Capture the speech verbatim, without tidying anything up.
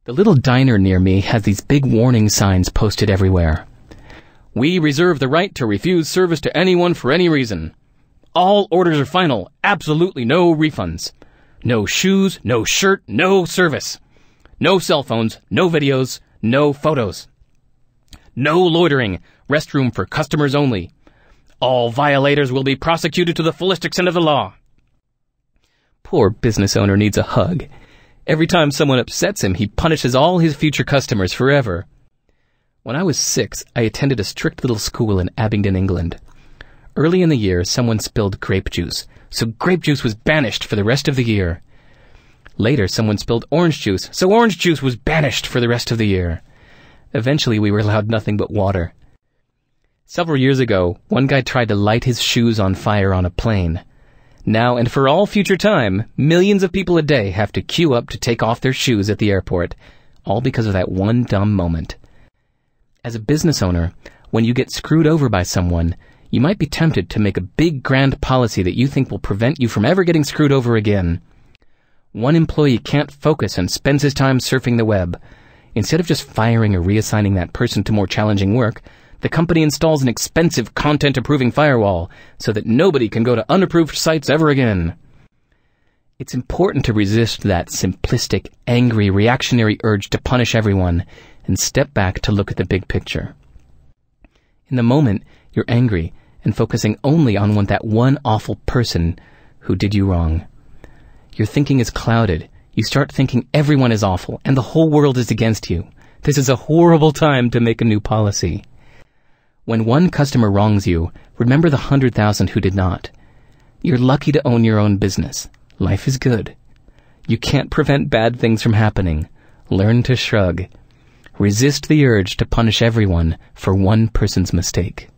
The little diner near me has these big warning signs posted everywhere. We reserve the right to refuse service to anyone for any reason. All orders are final. Absolutely no refunds. No shoes, no shirt, no service. No cell phones, no videos, no photos. No loitering. Restroom for customers only. All violators will be prosecuted to the fullest extent of the law. Poor business owner needs a hug. Every time someone upsets him, he punishes all his future customers forever. When I was six, I attended a strict little school in Abingdon, England. Early in the year, someone spilled grape juice, so grape juice was banished for the rest of the year. Later, someone spilled orange juice, so orange juice was banished for the rest of the year. Eventually, we were allowed nothing but water. Several years ago, one guy tried to light his shoes on fire on a plane. Now and for all future time, millions of people a day have to queue up to take off their shoes at the airport, all because of that one dumb moment. As a business owner, when you get screwed over by someone, you might be tempted to make a big grand policy that you think will prevent you from ever getting screwed over again. One employee can't focus and spends his time surfing the web. Instead of just firing or reassigning that person to more challenging work, the company installs an expensive content-approving firewall so that nobody can go to unapproved sites ever again. It's important to resist that simplistic, angry, reactionary urge to punish everyone and step back to look at the big picture. In the moment, you're angry and focusing only on what that one awful person who did you wrong. Your thinking is clouded. You start thinking everyone is awful and the whole world is against you. This is a horrible time to make a new policy. When one customer wrongs you, remember the hundred thousand who did not. You're lucky to own your own business. Life is good. You can't prevent bad things from happening. Learn to shrug. Resist the urge to punish everyone for one person's mistake.